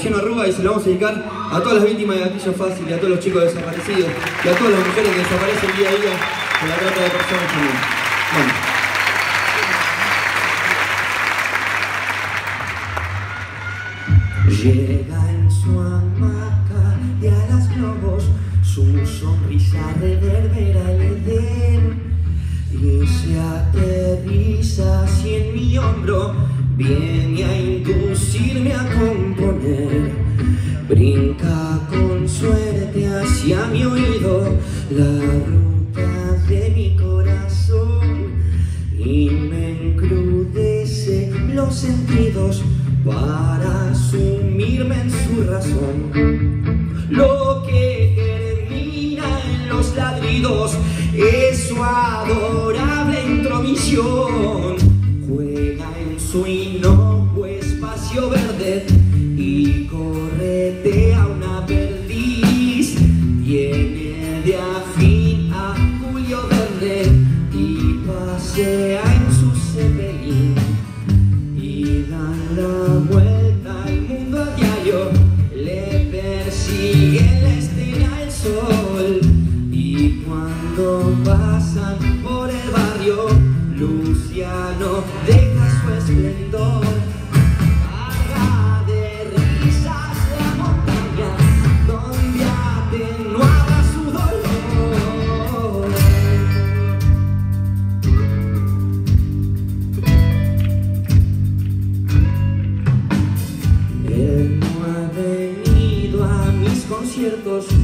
Lleno Arruga y se lo vamos a dedicar a todas las víctimas de gatillo fácil y a todos los chicos desaparecidos y a todas las mujeres que desaparecen día a día por la trata de personas también. Bueno. Llega en su hamaca y a las globos su sonrisa reverbera el Edén y se aterriza así en mi hombro, viene a inducirme a componer, brinca con suerte hacia mi oído la ruta de mi corazón y me encrudece los sentidos para sumirme en su razón. Lo que germina en los ladridos es su adorable intromisión. Juega en su inocuo espacio verde y corretea una perdiz. Viene de afín a Julio Verne y pasea en su cepelín. Y dan la vuelta al mundo a diario, le persigue en la estela el sol. Y cuando pasan por el barrio, Luciano deja su esplendor. Haga de risas la montaña donde atenuaba su dolor. Él no ha venido a mis conciertos